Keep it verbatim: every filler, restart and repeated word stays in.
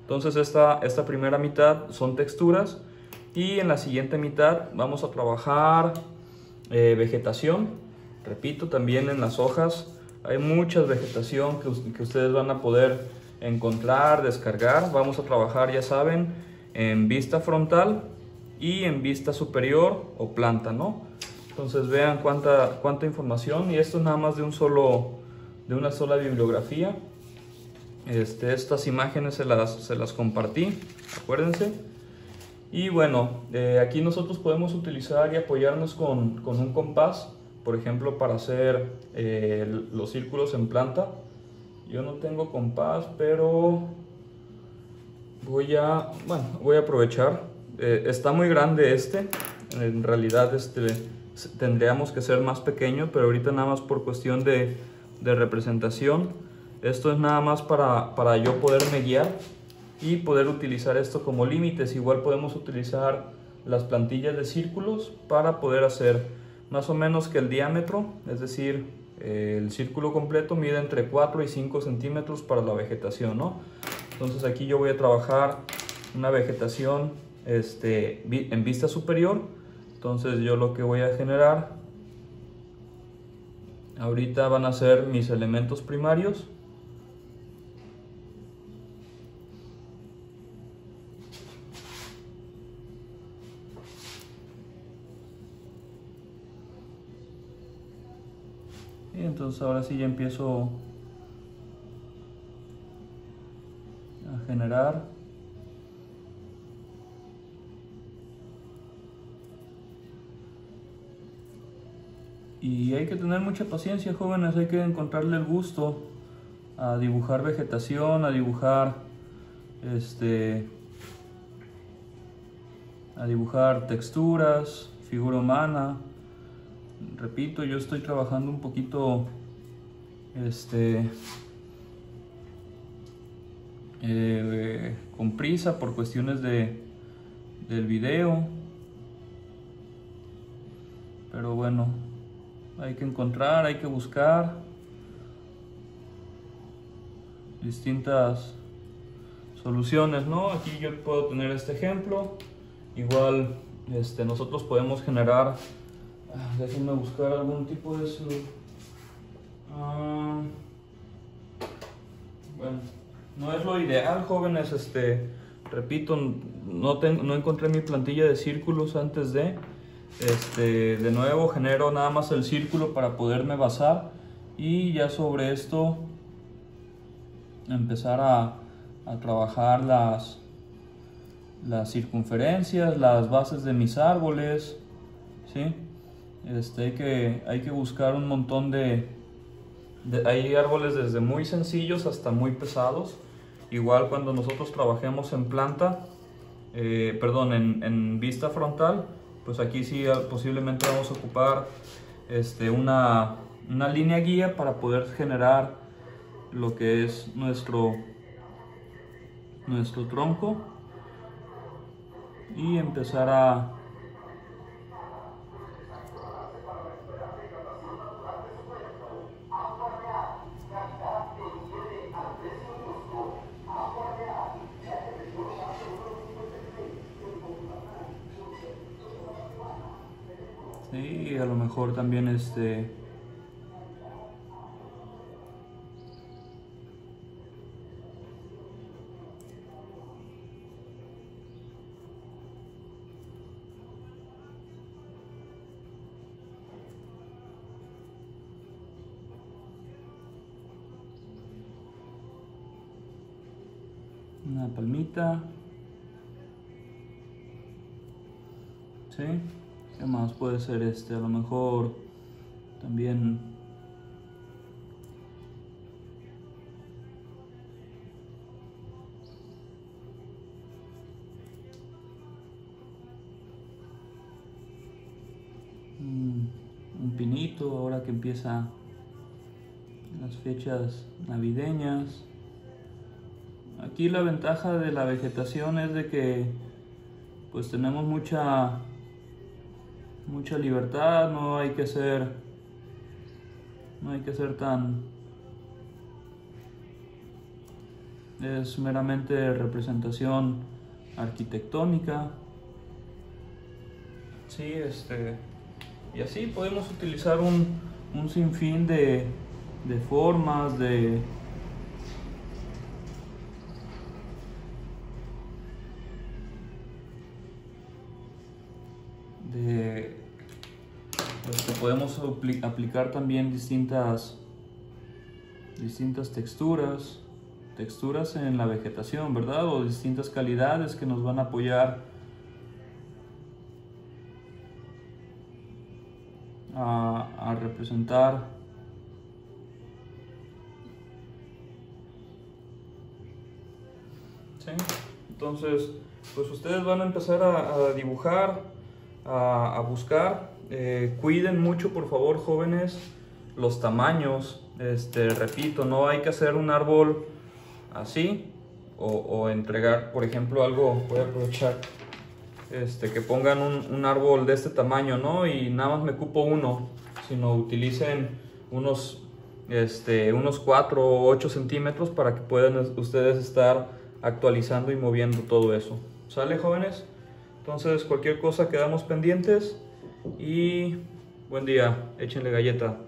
Entonces esta, esta primera mitad son texturas y en la siguiente mitad vamos a trabajar eh, vegetación. Repito, también en las hojas hay mucha vegetación que, que ustedes van a poder encontrar, descargar. Vamos a trabajar, ya saben, en vista frontal y en vista superior o planta, ¿no? Entonces vean cuánta, cuánta información, y esto es nada más de un solo, de una sola bibliografía. Este, estas imágenes se las, se las compartí, acuérdense. Y bueno, eh, aquí nosotros podemos utilizar y apoyarnos con, con un compás, por ejemplo, para hacer eh, los círculos en planta. Yo no tengo compás, pero voy a, bueno, voy a aprovechar. Eh, está muy grande este, en realidad este, tendríamos que ser más pequeño, pero ahorita nada más por cuestión de, de representación. Esto es nada más para, para yo poderme guiar y poder utilizar esto como límites. Igual podemos utilizar las plantillas de círculos para poder hacer más o menos que el diámetro, es decir, eh, el círculo completo mide entre cuatro y cinco centímetros para la vegetación, ¿no? Entonces aquí yo voy a trabajar una vegetación este, en vista superior. Entonces yo lo que voy a generar ahorita van a ser mis elementos primarios. Y entonces ahora sí ya empiezo a generar. Y hay que tener mucha paciencia, jóvenes, hay que encontrarle el gusto a dibujar vegetación, a dibujar este a dibujar texturas, figura humana. Repito, yo estoy trabajando un poquito este eh, con prisa por cuestiones de del video, pero bueno, hay que encontrar, hay que buscar distintas soluciones, ¿no? Aquí yo puedo tener este ejemplo. Igual este, nosotros podemos generar, ah, déjenme buscar algún tipo de eso. Ah, bueno, no es lo ideal, jóvenes. Este, repito, no, ten, no encontré mi plantilla de círculos antes de. Este, de nuevo genero nada más el círculo para poderme basar y ya sobre esto empezar a, a trabajar las las circunferencias, las bases de mis árboles, ¿sí? Este, hay que, hay que buscar un montón de, de... Hay árboles desde muy sencillos hasta muy pesados. Igual cuando nosotros trabajemos en planta, eh, perdón, en, en vista frontal, pues aquí sí posiblemente vamos a ocupar este, una, una línea guía para poder generar lo que es nuestro, nuestro tronco. Y empezar a sí, a lo mejor también este una palmita, ¿sí? ¿Qué más puede ser este? A lo mejor también un, un pinito, ahora que empieza las fechas navideñas. Aquí la ventaja de la vegetación es de que pues tenemos mucha mucha libertad, no hay que ser no hay que ser tan es meramente representación arquitectónica. Sí, este, y así podemos utilizar un, un sinfín de, de formas, de, de este, podemos apli aplicar también distintas, distintas texturas, texturas en la vegetación, ¿verdad? O distintas calidades que nos van a apoyar a, a representar ¿sí? Entonces, pues ustedes van a empezar a, a dibujar, a, a buscar. Eh, cuiden mucho, por favor, jóvenes, los tamaños. Este, repito, no hay que hacer un árbol así o, o entregar, por ejemplo, algo. Voy a aprovechar este, que pongan un, un árbol de este tamaño, ¿no? Y nada más me cupo uno, sino utilicen unos, este, unos cuatro o ocho centímetros para que puedan ustedes estar actualizando y moviendo todo eso. ¿Sale, jóvenes? Entonces, cualquier cosa quedamos pendientes y buen día, échenle galleta.